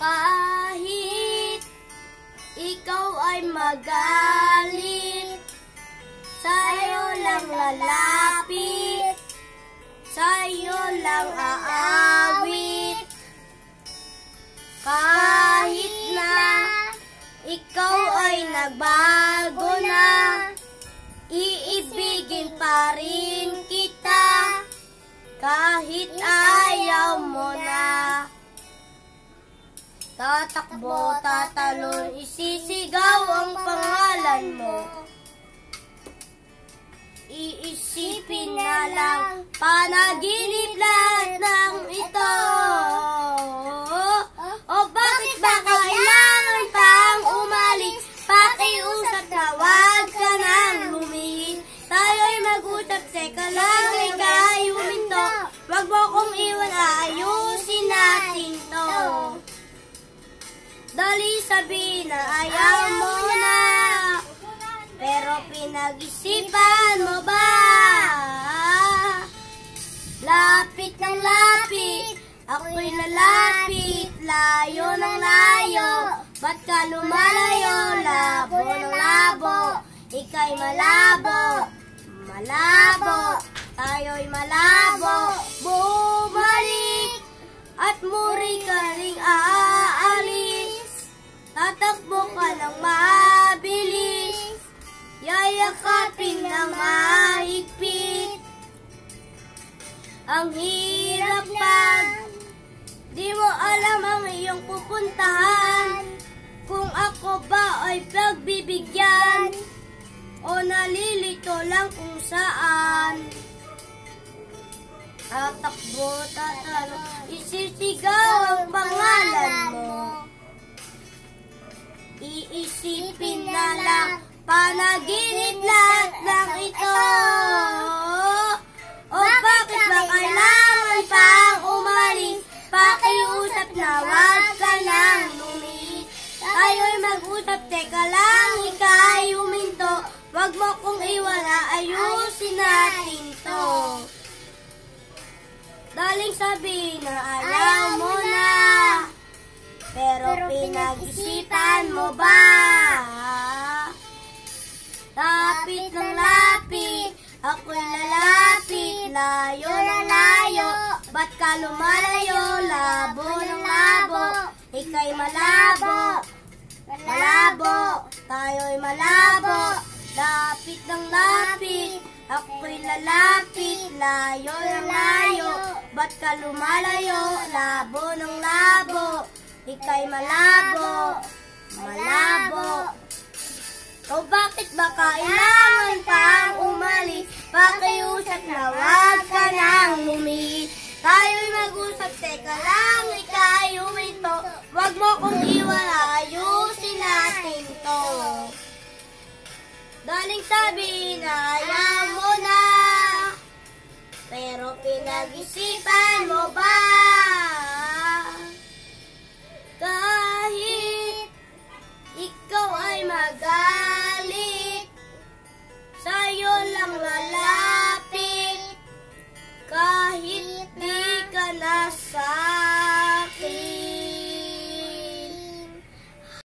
Kahit ikaw ay magalit, sa'yo lang lalapit, sa'yo lang aawit. Kahit na ikaw ay nagbago na, iibigin pa rin kita, kahit ayaw mo na. Tatakbo, tatalon, isisigaw ang pangalan mo. Iisipin na lang, panaginip lahat ng ito. O bakit ba kailangan pang umalis? Pakiusap na wag ka nang lumihis. Tayo'y mag-usap, teka lang, ika'y huminto. Wag mo kong iwan, aayusin natin to. Dali sabihin na ayaw mo na, pero pinag-isipan mo ba? Lapit ng lapit, ako'y lalapit, layo ng layo. Ba't ka lumalayo? Labo ng labo, ika'y malabo. Malabo, tayo'y malabo. Bumalik at muri ka ring aalis. Tatakbo ka ng mabilis, yayakapin ng mahigpit. Ang hirap pag di mo alam ang iyong pupuntahan. Kung ako ba ay pagbibigyan o nalilito lang kung saan. Tatakbo, tatalo, isisigaw ang pangalan mo. Iisipin na lang, panaginip lahat ng ito. O bakit ba kailangan pang umalis? Pakiusap na wag ka nang lumihis. Tayo'y mag-usap, teka lang, ika'y huminto. Wag mo kong iwan, ayusin natin to. Daling sabihin na ayaw mo na, pero pinag-isipan mo ba? Lapit ng lapit, ako'y lalapit, layo ng layo. Ba't ka lumalayo? Labo ng labo, ika'y malabo. Malabo, tayo'y malabo. Lapit ng lapit, ako'y lalapit, layo ng layo. Ba't ka lumalayo? Labo ng labo, ika'y malabo. Malabo. O bakit ba kailangan pang umalis? Pakiusap na wag ka nang lumihis. Tayo'y mag-usap, teka lang, ika'y huminto. Wag mo kong iwan, ayusin natin to. Daling sabihin na ayaw mo na, pero pinag-isipan mo ba?